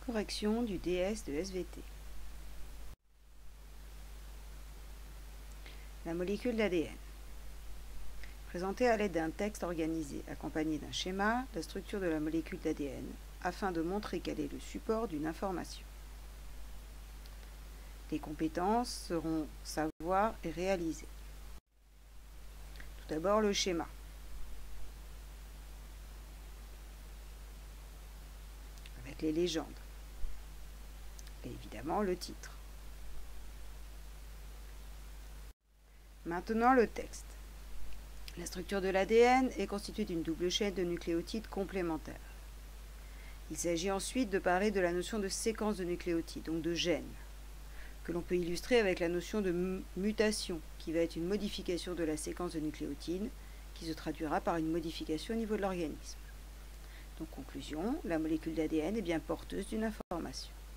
correction du DS de SVT. La molécule d'ADN. Présentée à l'aide d'un texte organisé accompagné d'un schéma, la structure de la molécule d'ADN, afin de montrer quel est le support d'une information. Les compétences seront savoir et réaliser. Tout d'abord le schéma. Avec les légendes. Et évidemment le titre. Maintenant le texte. La structure de l'ADN est constituée d'une double chaîne de nucléotides complémentaires. Il s'agit ensuite de parler de la notion de séquence de nucléotides, donc de gènes, que l'on peut illustrer avec la notion de mutation, qui va être une modification de la séquence de nucléotides, qui se traduira par une modification au niveau de l'organisme. Donc conclusion, la molécule d'ADN est bien porteuse d'une information.